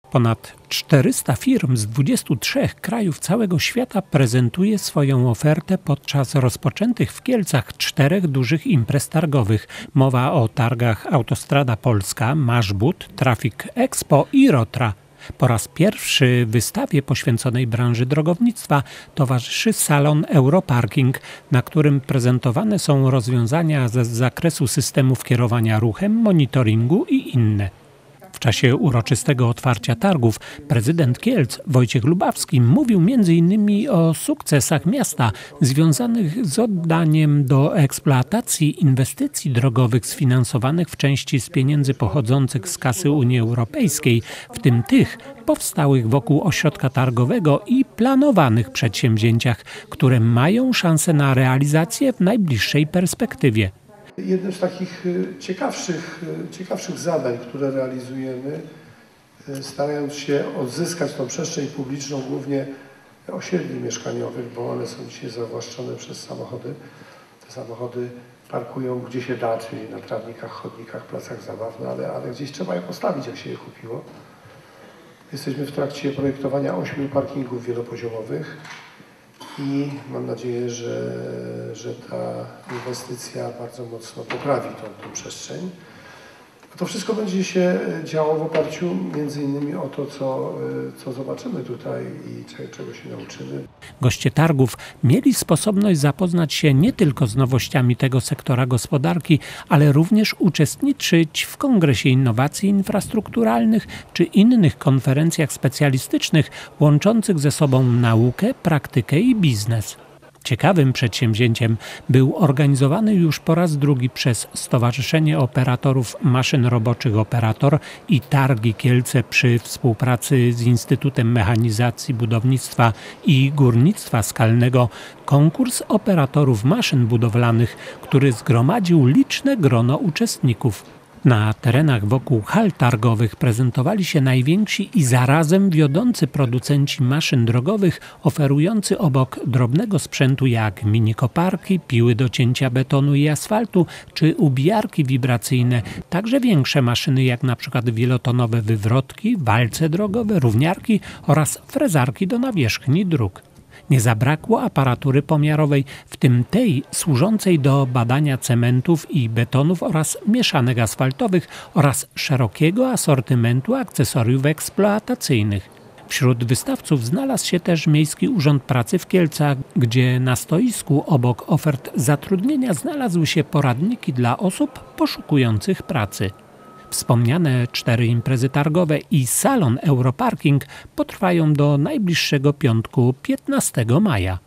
Ponad 400 firm z 23 krajów całego świata prezentuje swoją ofertę podczas rozpoczętych w Kielcach 4 dużych imprez targowych. Mowa o targach Autostrada Polska, Maszbut, Traffic Expo i Rotra. Po raz pierwszy wystawie poświęconej branży drogownictwa towarzyszy salon Europarking, na którym prezentowane są rozwiązania z zakresu systemów kierowania ruchem, monitoringu i inne. W czasie uroczystego otwarcia targów prezydent Kielc Wojciech Lubawski mówił m.in. o sukcesach miasta związanych z oddaniem do eksploatacji inwestycji drogowych sfinansowanych w części z pieniędzy pochodzących z kasy Unii Europejskiej, w tym tych powstałych wokół ośrodka targowego i planowanych przedsięwzięciach, które mają szansę na realizację w najbliższej perspektywie. Jednym z takich ciekawszych zadań, które realizujemy, starając się odzyskać tą przestrzeń publiczną, głównie osiedli mieszkaniowych, bo one są dzisiaj zawłaszczone przez samochody. Te samochody parkują gdzie się da, czyli na trawnikach, chodnikach, placach zabaw, ale gdzieś trzeba je postawić, jak się je kupiło. Jesteśmy w trakcie projektowania 8 parkingów wielopoziomowych. I mam nadzieję, że ta inwestycja bardzo mocno poprawi tą przestrzeń. To wszystko będzie się działo w oparciu między innymi o to, co zobaczymy tutaj i czego się nauczymy. Goście targów mieli sposobność zapoznać się nie tylko z nowościami tego sektora gospodarki, ale również uczestniczyć w Kongresie Innowacji Infrastrukturalnych czy innych konferencjach specjalistycznych łączących ze sobą naukę, praktykę i biznes. Ciekawym przedsięwzięciem był organizowany już po raz drugi przez Stowarzyszenie Operatorów Maszyn Roboczych Operator i Targi Kielce przy współpracy z Instytutem Mechanizacji Budownictwa i Górnictwa Skalnego konkurs operatorów maszyn budowlanych, który zgromadził liczne grono uczestników. Na terenach wokół hal targowych prezentowali się najwięksi i zarazem wiodący producenci maszyn drogowych, oferujący obok drobnego sprzętu jak minikoparki, piły do cięcia betonu i asfaltu czy ubijarki wibracyjne, także większe maszyny jak np. wielotonowe wywrotki, walce drogowe, równiarki oraz frezarki do nawierzchni dróg. Nie zabrakło aparatury pomiarowej, w tym tej służącej do badania cementów i betonów oraz mieszanek asfaltowych oraz szerokiego asortymentu akcesoriów eksploatacyjnych. Wśród wystawców znalazł się też Miejski Urząd Pracy w Kielcach, gdzie na stoisku obok ofert zatrudnienia znalazły się poradniki dla osób poszukujących pracy. Wspomniane 4 imprezy targowe i salon Europarking potrwają do najbliższego piątku 15 maja.